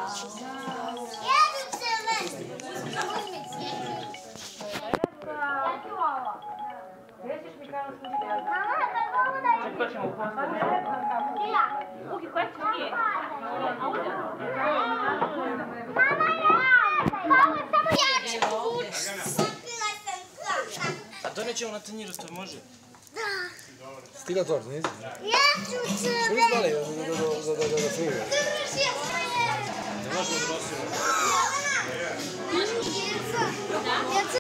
A donećemo na tanjiru, to može? Stila tort, nisi? Ja ću crven. Što nisi mali da friga? Ne možemo da nosimo.